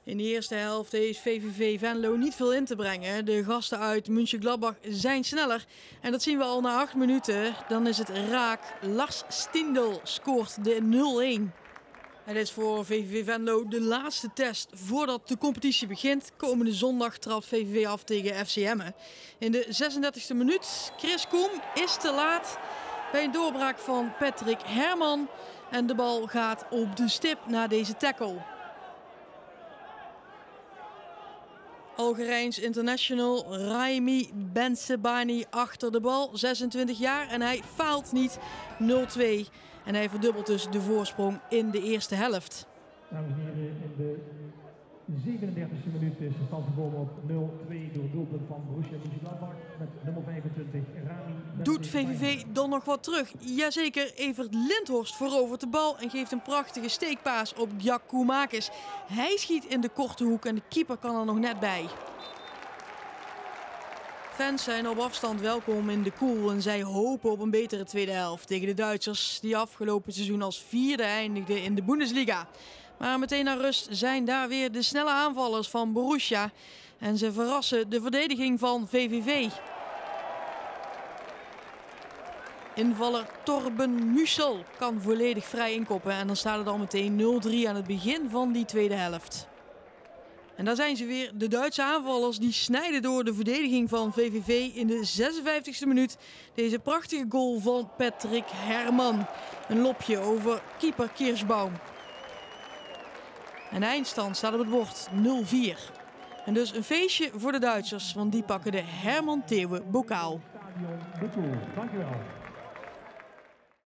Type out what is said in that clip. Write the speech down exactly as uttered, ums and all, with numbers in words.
In de eerste helft heeft V V V Venlo niet veel in te brengen. De gasten uit Mönchengladbach zijn sneller. En dat zien we al na acht minuten. Dan is het raak. Lars Stindl scoort de nul-een. Het is voor V V V Venlo de laatste test voordat de competitie begint. Komende zondag trapt V V V af tegen F C Emmen. In de zesendertigste minuut. Chris Koem is te laat bij een doorbraak van Patrick Herman. En de bal gaat op de stip na deze tackle. Algerijns international Raimi Bensebani achter de bal, zesentwintig jaar en hij faalt niet, nul-twee. En hij verdubbelt dus de voorsprong in de eerste helft. Dames en heren, in de zevenendertigste minuut is de stand gekomen op nul-twee door doelpunt van Borussia Mönchengladbach met nummer vijfentwintig Rami. Doet V V V dan nog wat terug? Jazeker, Evert Lindhorst verovert de bal en geeft een prachtige steekpaas op Giakoumakis. Hij schiet in de korte hoek en de keeper kan er nog net bij. Fans zijn op afstand welkom in de Koel en zij hopen op een betere tweede helft tegen de Duitsers die afgelopen seizoen als vierde eindigden in de Bundesliga. Maar meteen naar rust zijn daar weer de snelle aanvallers van Borussia en ze verrassen de verdediging van V V V. Invaller Torben Mussel kan volledig vrij inkoppen en dan staat het al meteen nul-drie aan het begin van die tweede helft. En daar zijn ze weer, de Duitse aanvallers die snijden door de verdediging van V V V in de zesenvijftigste minuut. Deze prachtige goal van Patrick Herman. Een lopje over keeper Kirschbaum. En de eindstand staat op het bord nul-vier. En dus een feestje voor de Duitsers, want die pakken de Herman Theeuwen bokaal. Stadion de Koel. Dankjewel.